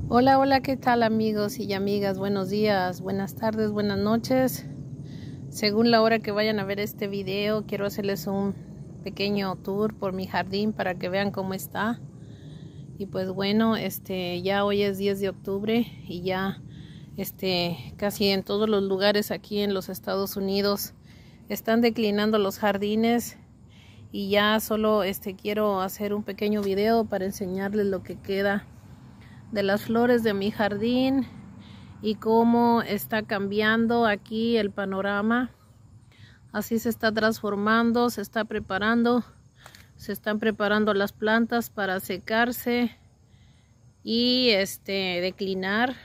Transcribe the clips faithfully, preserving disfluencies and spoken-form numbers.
Hola, hola, ¿qué tal amigos y amigas? Buenos días, buenas tardes, buenas noches. Según la hora que vayan a ver este video, quiero hacerles un pequeño tour por mi jardín para que vean cómo está. Y pues bueno, este ya hoy es diez de octubre y ya este casi en todos los lugares aquí en los Estados Unidos están declinando los jardines. Y ya solo este quiero hacer un pequeño video para enseñarles lo que queda de las flores de mi jardín y cómo está cambiando aquí el panorama. Así se está transformando, se está preparando, se están preparando las plantas para secarse y este declinar.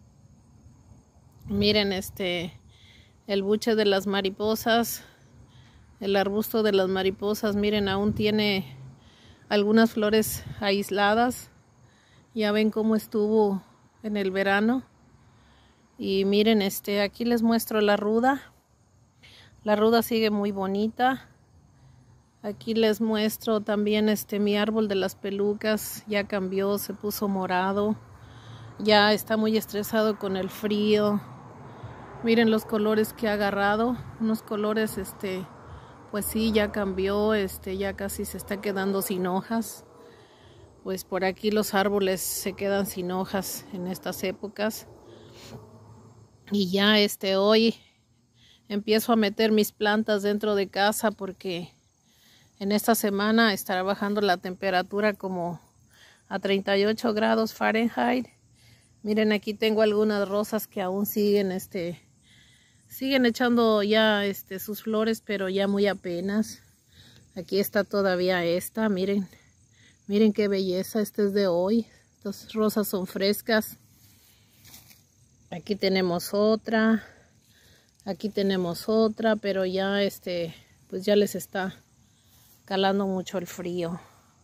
Miren este el buche de las mariposas, el arbusto de las mariposas, miren, aún tiene algunas flores aisladas. Ya ven cómo estuvo en el verano. Y miren, este, aquí les muestro la ruda. La ruda sigue muy bonita. Aquí les muestro también este mi árbol de las pelucas. Ya cambió, se puso morado. Ya está muy estresado con el frío. Miren los colores que ha agarrado. Unos colores, este, pues sí, ya cambió. Este, ya casi se está quedando sin hojas. Pues por aquí los árboles se quedan sin hojas en estas épocas. Y ya este hoy empiezo a meter mis plantas dentro de casa porque en esta semana estará bajando la temperatura como a treinta y ocho grados Fahrenheit. Miren, aquí tengo algunas rosas que aún siguen este siguen echando ya este sus flores, pero ya muy apenas. Aquí está todavía esta, miren. Miren qué belleza, este es de hoy. Estas rosas son frescas. Aquí tenemos otra. Aquí tenemos otra, pero ya este, pues ya les está calando mucho el frío.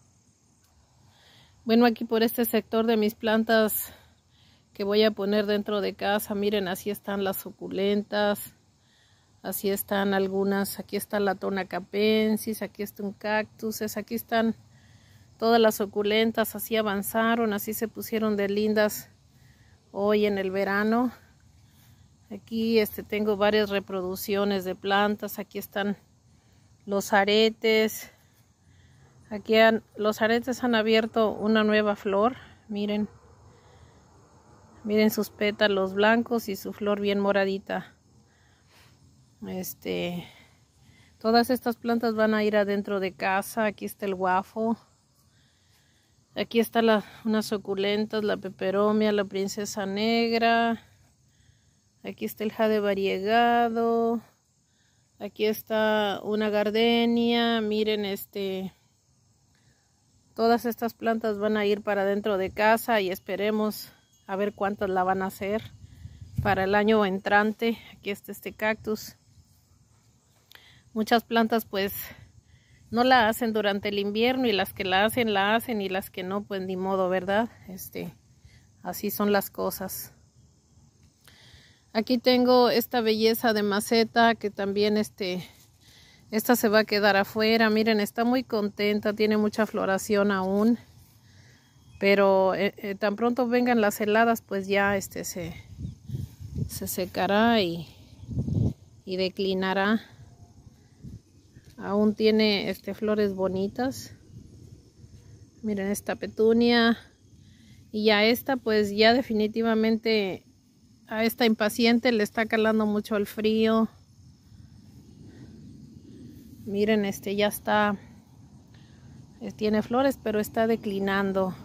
Bueno, aquí por este sector de mis plantas que voy a poner dentro de casa, miren, así están las suculentas. Así están algunas. Aquí está la Tonacapensis, aquí está un cactus, aquí están todas las suculentas. Así avanzaron, así se pusieron de lindas hoy en el verano. Aquí este, tengo varias reproducciones de plantas. Aquí están los aretes. Aquí han, los aretes han abierto una nueva flor. Miren. Miren sus pétalos blancos y su flor bien moradita. Este, todas estas plantas van a ir adentro de casa. Aquí está el guafo. Aquí están la, unas suculentas, la peperomia, la princesa negra. Aquí está el jade variegado. Aquí está una gardenia. Miren, este, todas estas plantas van a ir para dentro de casa y esperemos a ver cuántas la van a hacer para el año entrante. Aquí está este cactus. Muchas plantas pues no la hacen durante el invierno y las que la hacen, la hacen y las que no, pues ni modo, ¿verdad? Este, así son las cosas. Aquí tengo esta belleza de maceta que también este, esta se va a quedar afuera. Miren, está muy contenta, tiene mucha floración aún. Pero eh, eh, tan pronto vengan las heladas, pues ya este se, se secará y, y declinará. Aún tiene este, flores bonitas. Miren esta petunia. Y a esta pues ya definitivamente a esta impaciente le está calando mucho el frío. Miren, este ya está. Tiene flores pero está declinando.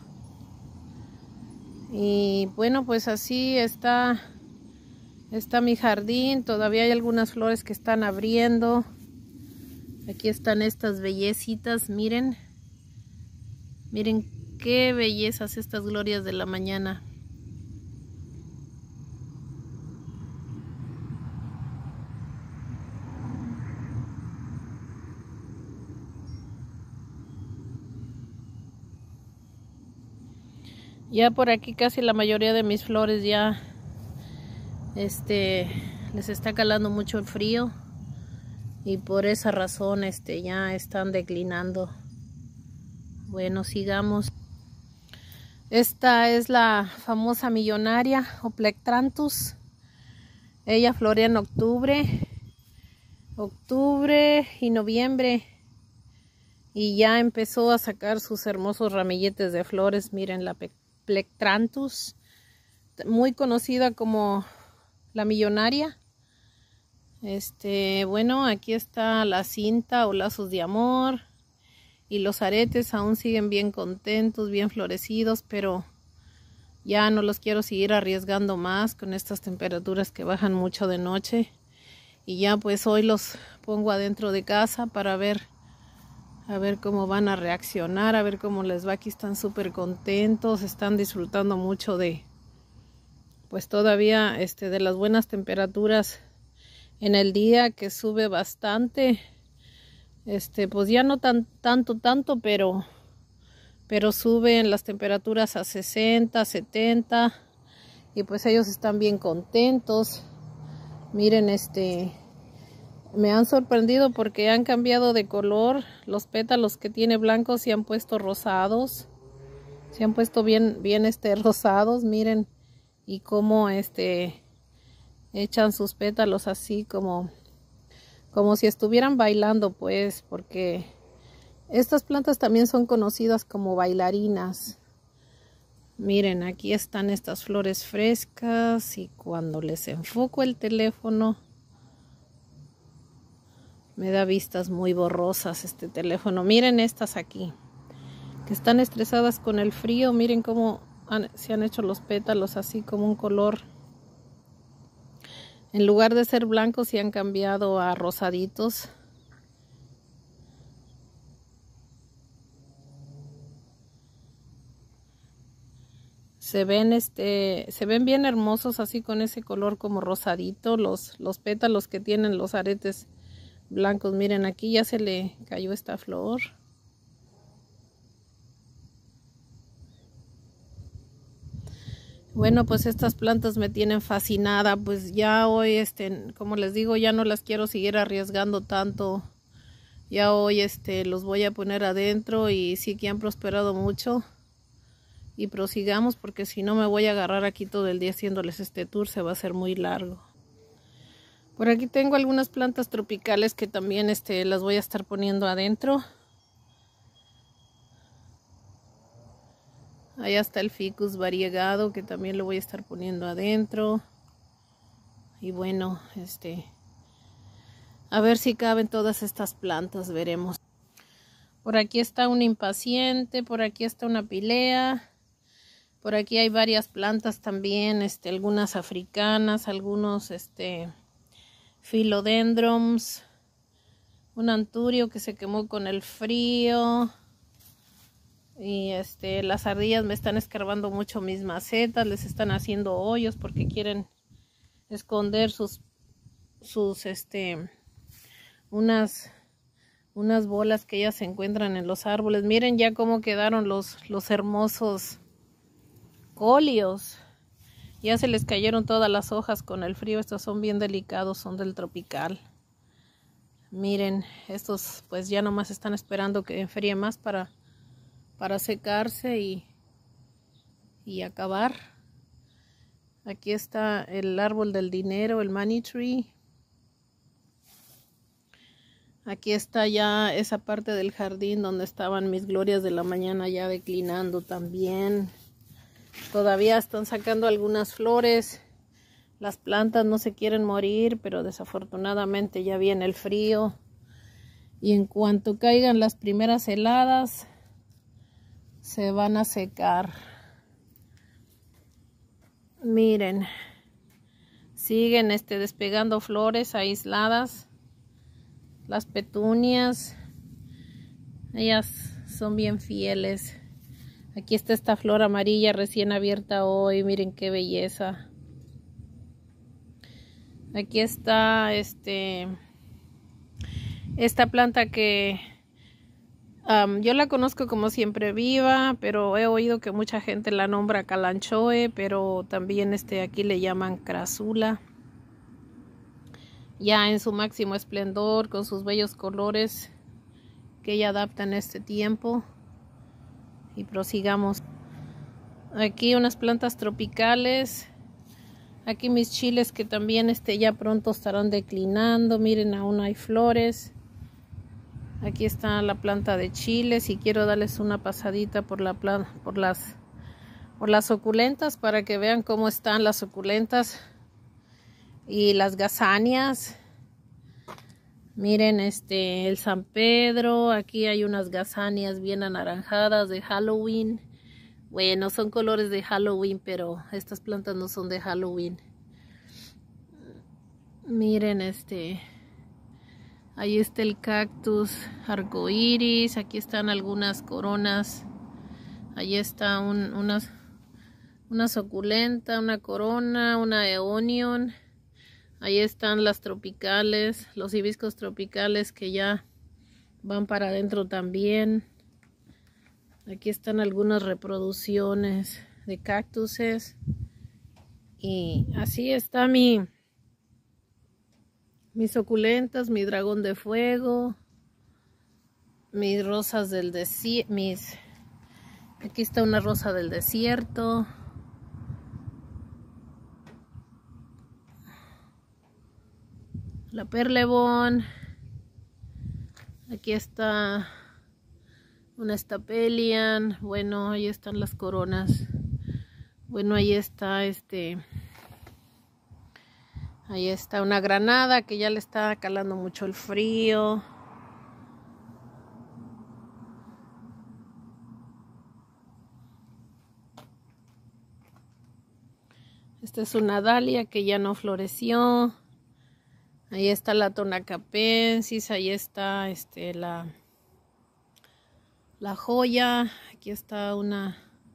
Y bueno, pues así está. Está mi jardín. Todavía hay algunas flores que están abriendo. Aquí están estas bellecitas, miren. Miren qué bellezas estas glorias de la mañana. Ya por aquí casi la mayoría de mis flores ya este les está calando mucho el frío. Y por esa razón este ya están declinando. Bueno, sigamos. Esta es la famosa millonaria o Plectranthus. Ella florea en octubre, octubre y noviembre. Y ya empezó a sacar sus hermosos ramilletes de flores. Miren la Plectranthus, muy conocida como la millonaria. Este, bueno, aquí está la cinta o lazos de amor. Y los aretes aún siguen bien contentos, bien florecidos, pero ya no los quiero seguir arriesgando más con estas temperaturas que bajan mucho de noche. Y ya pues hoy los pongo adentro de casa para ver, a ver cómo van a reaccionar, a ver cómo les va. Aquí están súper contentos, están disfrutando mucho de, pues todavía este, de las buenas temperaturas en el día, que sube bastante. Este, pues ya no tan tanto, tanto, pero, pero suben las temperaturas a sesenta, setenta, y pues ellos están bien contentos. Miren, este, me han sorprendido porque han cambiado de color. Los pétalos que tiene blancos se han puesto rosados, se han puesto bien, bien, este, rosados. Miren, y cómo, este, echan sus pétalos así como como si estuvieran bailando, pues, porque estas plantas también son conocidas como bailarinas. Miren, aquí están estas flores frescas, y cuando les enfoco el teléfono me da vistas muy borrosas este teléfono. Miren estas aquí, que están estresadas con el frío. Miren cómo han, se han hecho los pétalos así como un color. En lugar de ser blancos, se han cambiado a rosaditos. Se ven, este, se ven bien hermosos así con ese color como rosadito. Los, los pétalos que tienen los aretes blancos. Miren, aquí ya se le cayó esta flor. Bueno, pues estas plantas me tienen fascinada. Pues ya hoy, este, como les digo, ya no las quiero seguir arriesgando tanto. Ya hoy, este, los voy a poner adentro, y sí que han prosperado mucho. Y prosigamos, porque si no me voy a agarrar aquí todo el día haciéndoles este tour, se va a hacer muy largo. Por aquí tengo algunas plantas tropicales que también, este, las voy a estar poniendo adentro. Allá está el ficus variegado, que también lo voy a estar poniendo adentro. Y bueno, este, a ver si caben todas estas plantas, veremos. Por aquí está un impaciente, por aquí está una pilea. Por aquí hay varias plantas también, este, algunas africanas, algunos este, philodendrons. Un anturio que se quemó con el frío. Y este, las ardillas me están escarbando mucho mis macetas, les están haciendo hoyos porque quieren esconder sus, sus, este, unas, unas bolas que ellas se encuentran en los árboles. Miren ya cómo quedaron los, los hermosos colios. Ya se les cayeron todas las hojas con el frío. Estos son bien delicados, son del tropical. Miren, estos pues ya nomás están esperando que enfríe más para... para secarse y, y acabar. Aquí está el árbol del dinero, el money tree. Aquí está ya esa parte del jardín donde estaban mis glorias de la mañana, ya declinando también. Todavía están sacando algunas flores. Las plantas no se quieren morir, pero desafortunadamente ya viene el frío. Y en cuanto caigan las primeras heladas, se van a secar. Miren, siguen este, despegando flores aisladas. Las petunias, ellas son bien fieles. Aquí está esta flor amarilla recién abierta hoy. Miren qué belleza. Aquí está este, esta planta que Um, yo la conozco como siempre viva, pero he oído que mucha gente la nombra calanchoe, pero también este, aquí le llaman crasula. Ya en su máximo esplendor, con sus bellos colores que ella adapta en este tiempo. Y prosigamos. Aquí unas plantas tropicales. Aquí mis chiles que también este, ya pronto estarán declinando. Miren, aún hay flores. Aquí está la planta de chiles y quiero darles una pasadita por, la planta, por, las, por las suculentas para que vean cómo están las suculentas y las gazanias. Miren, este, el San Pedro. Aquí hay unas gazanias bien anaranjadas de Halloween. Bueno, son colores de Halloween, pero estas plantas no son de Halloween. Miren, este, ahí está el cactus arcoíris. Aquí están algunas coronas. Ahí está un, unas, una suculenta, una corona, una eonion. Ahí están las tropicales, los hibiscos tropicales que ya van para adentro también. Aquí están algunas reproducciones de cactuses. Y así está mi, mis suculentas, mi dragón de fuego, mis rosas del desierto, mis... Aquí está una rosa del desierto. La perlebón. Aquí está una stapelian. Bueno, ahí están las coronas. Bueno, ahí está este. Ahí está una granada que ya le está calando mucho el frío. Esta es una dalia que ya no floreció. Ahí está la tonacapensis, ahí está este, la, la joya. Aquí está una,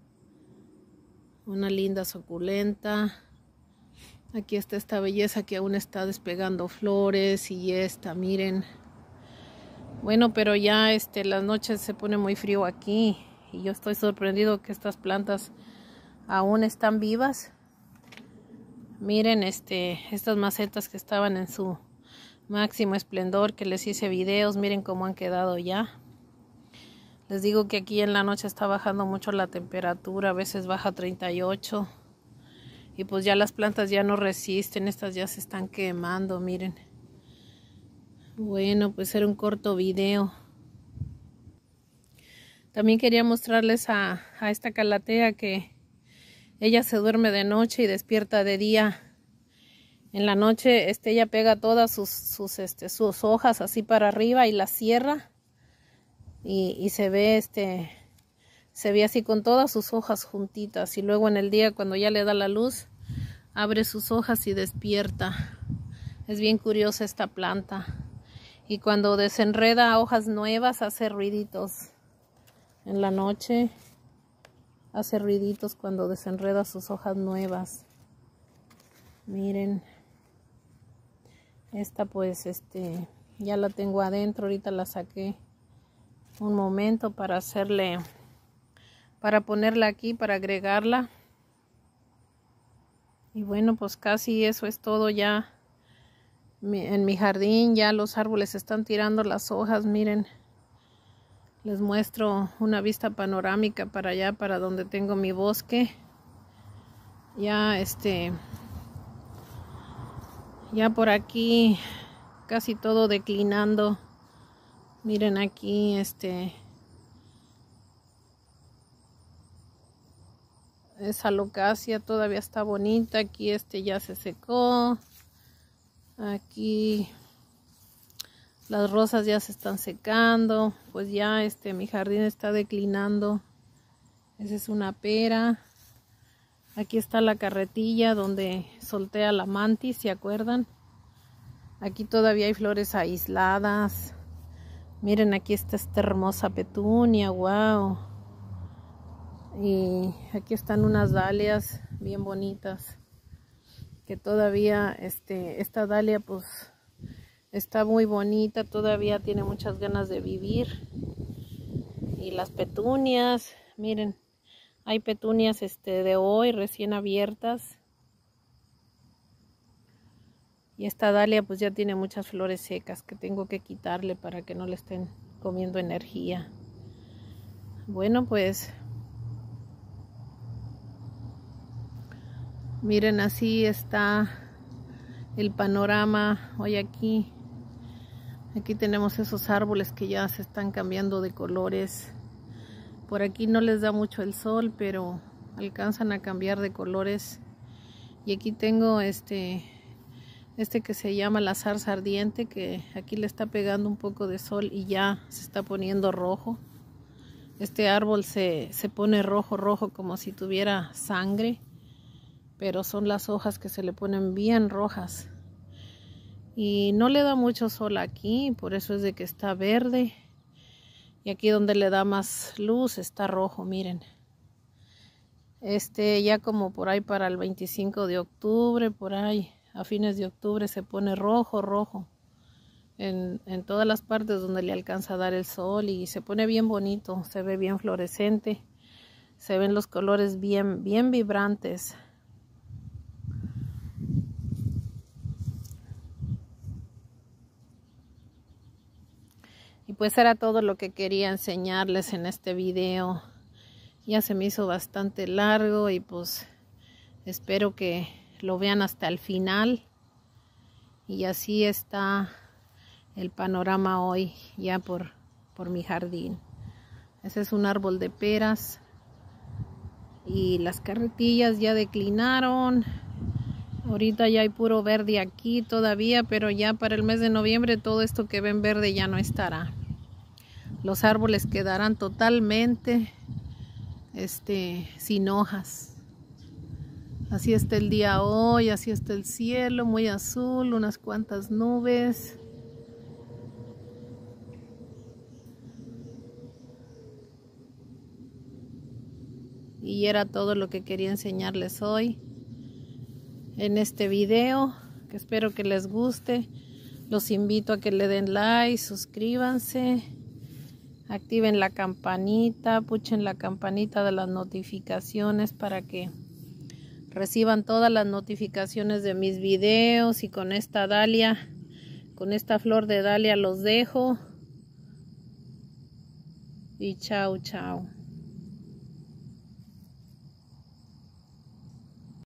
una linda suculenta. Aquí está esta belleza que aún está despegando flores y esta, miren. Bueno, pero ya este, las noches se pone muy frío aquí y yo estoy sorprendido que estas plantas aún están vivas. Miren este, estas macetas que estaban en su máximo esplendor, que les hice videos, miren cómo han quedado ya. Les digo que aquí en la noche está bajando mucho la temperatura, a veces baja a treinta y ocho. Y pues ya las plantas ya no resisten, estas ya se están quemando, miren. Bueno, pues era un corto video. También quería mostrarles a, a esta calatea que ella se duerme de noche y despierta de día. En la noche este, ella pega todas sus, sus, este, sus hojas así para arriba y las cierra. Y, y se ve este, se ve así con todas sus hojas juntitas. Y luego en el día cuando ya le da la luz, abre sus hojas y despierta. Es bien curiosa esta planta. Y cuando desenreda hojas nuevas hace ruiditos. En la noche hace ruiditos cuando desenreda sus hojas nuevas. Miren. Esta pues este ya la tengo adentro. Ahorita la saqué un momento para hacerle, para ponerla aquí, para agregarla. Y bueno, pues casi eso es todo ya. En mi jardín ya los árboles están tirando las hojas, miren. Les muestro una vista panorámica para allá, para donde tengo mi bosque. Ya este, ya por aquí casi todo declinando. Miren aquí este, esa alocasia todavía está bonita. Aquí este ya se secó. Aquí las rosas ya se están secando. Pues ya este mi jardín está declinando. Esa es una pera. Aquí está la carretilla donde solté a la mantis, ¿se acuerdan? Aquí todavía hay flores aisladas. Miren, aquí está esta hermosa petunia, wow. Y aquí están unas dalias bien bonitas. Que todavía, este, esta dalia pues está muy bonita, todavía tiene muchas ganas de vivir. Y las petunias, miren, hay petunias este, de hoy recién abiertas. Y esta dalia pues ya tiene muchas flores secas que tengo que quitarle para que no le estén comiendo energía. Bueno, pues Miren, así está el panorama hoy aquí. Aquí tenemos esos árboles que ya se están cambiando de colores. Por aquí no les da mucho el sol, pero alcanzan a cambiar de colores. Y aquí tengo este, este que se llama la zarza ardiente, que aquí le está pegando un poco de sol y ya se está poniendo rojo. Este árbol se, se pone rojo, rojo como si tuviera sangre, pero son las hojas que se le ponen bien rojas. Y no le da mucho sol aquí, por eso es de que está verde. Y aquí donde le da más luz está rojo, miren. Este ya como por ahí para el veinticinco de octubre, por ahí a fines de octubre se pone rojo, rojo. En, en todas las partes donde le alcanza a dar el sol y se pone bien bonito, se ve bien fluorescente. Se ven los colores bien, bien vibrantes. Y pues era todo lo que quería enseñarles en este video. Ya se me hizo bastante largo y pues espero que lo vean hasta el final. Y así está el panorama hoy ya por, por mi jardín. Ese es un árbol de peras. Y las carretillas ya declinaron. Ahorita ya hay puro verde aquí todavía, pero ya para el mes de noviembre todo esto que ven verde ya no estará. Los árboles quedarán totalmente este, sin hojas. Así está el día hoy, así está el cielo, muy azul, unas cuantas nubes. Y era todo lo que quería enseñarles hoy en este video, que espero que les guste. Los invito a que le den like, suscríbanse, activen la campanita, puchen la campanita de las notificaciones para que reciban todas las notificaciones de mis videos. Y con esta dalia, con esta flor de dalia los dejo. Y chao, chao.